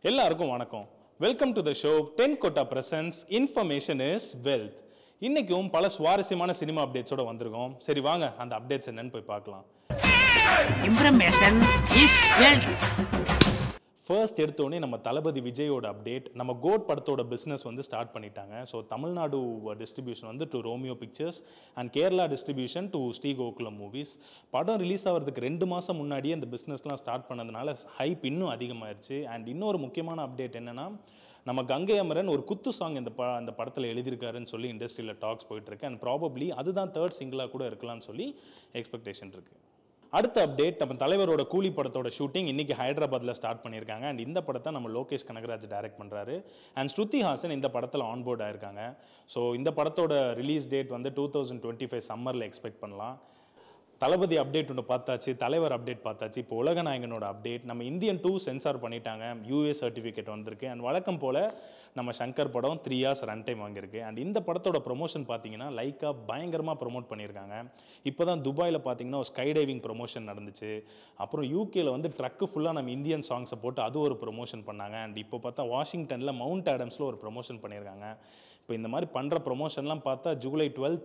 எல்லாருக்கும் வணக்கம். Welcome to the show. Tenkotta presents information is wealth. இன்னைக்கும் பல சுவாரஸ்யமான சினிமா அப்டேட்ஸோட வந்திருக்கோம். சரி வாங்க அந்த அப்டேட்ஸ் என்னன்னு போய் பார்க்கலாம். Information is wealth. ஃபர்ஸ்ட் எடுத்தோடனே நம்ம தளபதி விஜயோட அப்டேட். நம்ம கோட் படத்தோட பிஸ்னஸ் வந்து ஸ்டார்ட் பண்ணிட்டாங்க. ஸோ தமிழ்நாடு டிஸ்ட்ரிபியூஷன் வந்து to Romeo pictures and Kerala distribution to Sri Gokulam movies. படம் ரிலீஸ் ஆகிறதுக்கு 2 மாதம் முன்னாடியே அந்த பிஸ்னஸ்லாம் ஸ்டார்ட் பண்ணதுனால ஹைப் இன்னும் அதிகமாகிடுச்சு. அண்ட் இன்னொரு முக்கியமான அப்டேட் என்னென்னா, நம்ம கங்கை அமரன் ஒரு குத்து சாங் அந்த படத்தில் எழுதியிருக்காருன்னு சொல்லி இண்டஸ்ட்ரியில் டாக்ஸ் போயிட்டுருக்கு. அண்ட் ப்ராபப்ளி அதுதான் 3rd சிங்கிளாக கூட இருக்கலாம்னு சொல்லி எக்ஸ்பெக்டேஷன் இருக்குது. அடுத்த அப்டேட், நம்ம தலைவரோட கூலி படத்தோட ஷூட்டிங் இன்னைக்கு ஹைதராபாத்தில் ஸ்டார்ட் பண்ணியிருக்காங்க. அண்ட் இந்த படத்தை நம்ம லோகேஷ் கனகராஜ் டைரக்ட் பண்ணுறாரு. அண்ட் ஸ்ருதி ஹாசன் இந்த படத்தில் ஆன்போர்ட் ஆயிருக்காங்க. ஸோ இந்த படத்தோட ரிலீஸ் டேட் வந்து 2025 சம்மரில் எக்ஸ்பெக்ட் பண்ணலாம். தளபதி அப்டேட் ஒன்று பார்த்தாச்சு, தலைவர் அப்டேட் பார்த்தாச்சு. இப்போ உலகநாயகனோட அப்டேட். நம்ம இந்தியன் 2 சென்சார் பண்ணிட்டாங்க, யூஏ சர்டிஃபிகேட் வந்திருக்கு. அண்ட் வழக்கம் போல் நம்ம சங்கர் படம் 3 hours ரன் டைம் வாங்கியிருக்கு. அண்ட் இந்த படத்தோட ப்ரொமோஷன் பார்த்தீங்கன்னா லைக்கா பயங்கரமாக ப்ரொமோட் பண்ணியிருக்காங்க. இப்போ தான் துபாயில் பார்த்தீங்கன்னா ஒரு ஸ்கை டைவிங் ப்ரொமோஷன் நடந்துச்சு. அப்புறம் யூகேல வந்து ட்ரக்கு ஃபுல்லாக நம்ம இந்தியன் சாங்ஸை போட்டு அது ஒரு ப்ரொமோஷன் பண்ணாங்க. அண்ட் இப்போ பார்த்தா வாஷிங்டனில் மவுண்ட் ஆடம்ஸில் ஒரு ப்ரொமோஷன் பண்ணியிருக்காங்க. இப்போ இந்த மாதிரி பண்ணுற ப்ரொமோஷன்லாம் பார்த்தா ஜூலை 12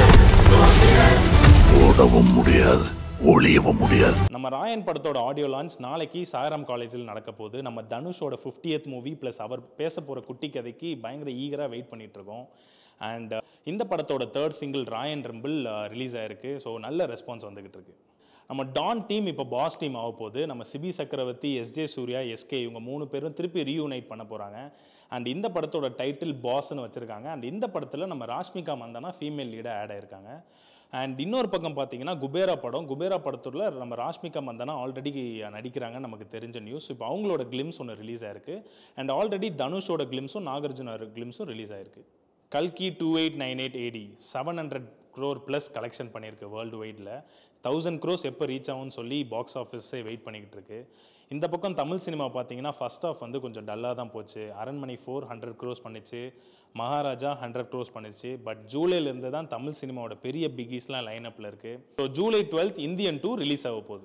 ஓடவும் முடியாது, ஒளியவும் முடியாது. நம்ம ராயன் படத்தோட ஆடியோ லான்ச் நாளைக்கு சாயராம் காலேஜில் நடக்க போகுது. நம்ம தனுஷோட 50th மூவி ப்ளஸ் அவர் பேச போகிற குட்டி கதைக்கு பயங்கர ஈகராக வெயிட் பண்ணிட்டு இருக்கோம். அண்ட் இந்த படத்தோட 3rd single Raayan rumble release ஆயிருக்கு. ஸோ நல்ல ரெஸ்பான்ஸ் வந்துகிட்டு இருக்கு. நம்ம டான் டீம் இப்போ பாஸ் டீம் ஆக போகுது. நம்ம சிபி சக்கரவர்த்தி, எஸ்ஜே சூர்யா, எஸ்கே இவங்க 3 பேரும் திருப்பி ரீயூனைட் பண்ண போகிறாங்க. அண்ட் இந்த படத்தோட டைட்டில் பாஸ்ன்னு வச்சுருக்காங்க. அண்ட் இந்த படத்தில் நம்ம ராஷ்மிகா மந்தனா ஃபீமேல் லீடாக ஆட் ஆயிருக்காங்க. அண்ட் இன்னொரு பக்கம் பார்த்தீங்கன்னா குபேரா படத்தில் நம்ம ராஷ்மிகா மந்தனா ஆல்ரெடி நடிக்கிறாங்க, நமக்கு தெரிஞ்ச நியூஸ். இப்போ அவங்களோட கிளிம்ஸ் ஒன்று ரிலீஸ் ஆயிருக்கு. அண்ட் ஆல்ரெடி தனுஷோட கிளிம்ஸும் நாகார்ஜுன கிளிம்ஸும் ரிலீஸ் ஆயிருக்கு. கல்கி 2898 AD 700 crore ப்ளஸ் கலெக்ஷன் பண்ணியிருக்கு வேர்ல்டு வைடில். 1000 crores எப்போ ரீச் ஆகும்னு சொல்லி பாக்ஸ் ஆஃபீஸே வெயிட் பண்ணிக்கிட்டு இருக்கு. இந்த பக்கம் தமிழ் சினிமா பார்த்தீங்கன்னா ஃபர்ஸ்ட் ஆஃப் வந்து கொஞ்சம் டல்லாக தான் போச்சு. அரண்மனை 400 crores பண்ணிச்சு, மகாராஜா 100 crores பண்ணிச்சு. பட் ஜூலைலேருந்து தான் தமிழ் சினிமாவோட பெரிய பிகிஸ்லாம் லைன் அப்பில் இருக்குது. ஸோ ஜூலை 12 இந்தியன் 2 ரிலீஸ் ஆக போகுது.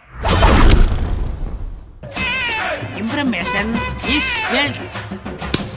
Information is wealth.